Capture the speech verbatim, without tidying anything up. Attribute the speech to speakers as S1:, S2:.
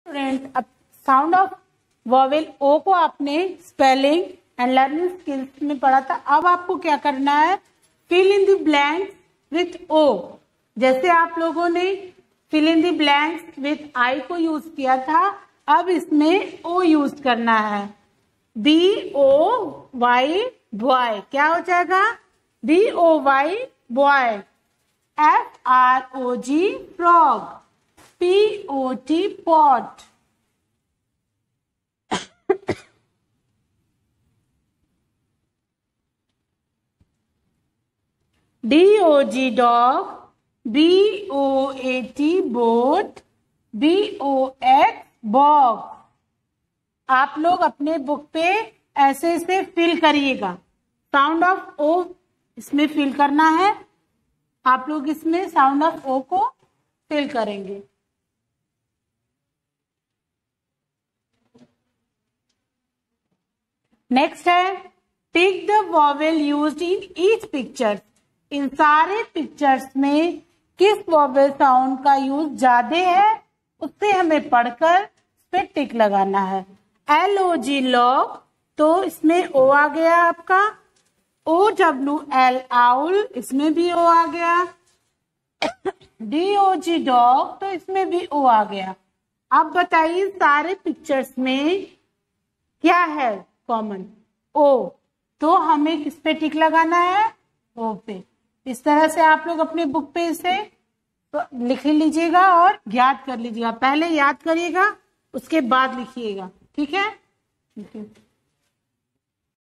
S1: Student, अब sound of vowel ओ को आपने स्पेलिंग एंड लर्निंग स्किल्स में पढ़ा था। अब आपको क्या करना है, fill in the blanks with O. जैसे आप लोगों ने fill in the blanks with I को यूज किया था, अब इसमें ओ यूज करना है। बी ओ वाई बॉय क्या हो जाएगा, B O Y boy. F R O G frog, P O T pot. D O G dog, B O A T boat, B O X box. आप लोग अपने book पे ऐसे ऐसे fill करिएगा। साउंड ऑफ ओ इसमें fill करना है, आप लोग इसमें साउंड ऑफ ओ को फिल करेंगे। नेक्स्ट है tick the vowel used in each picture. इन सारे पिक्चर्स में किस वॉवेल साउंड का यूज ज्यादा है उससे हमें पढ़कर इस पे टिक लगाना है। एल ओ जी लॉग, तो इसमें ओ आ गया आपका। ओ डब्ल्यू एल आउल, इसमें भी ओ आ गया। डी ओ जी डॉग, तो इसमें भी ओ आ गया। अब बताइए सारे पिक्चर्स में क्या है कॉमन, ओ। तो हमें किस पे टिक लगाना है, ओ पे। इस तरह से आप लोग अपने बुक पे इसे तो लिख लीजिएगा और याद कर लीजिएगा। पहले याद करिएगा, उसके बाद लिखिएगा, ठीक है।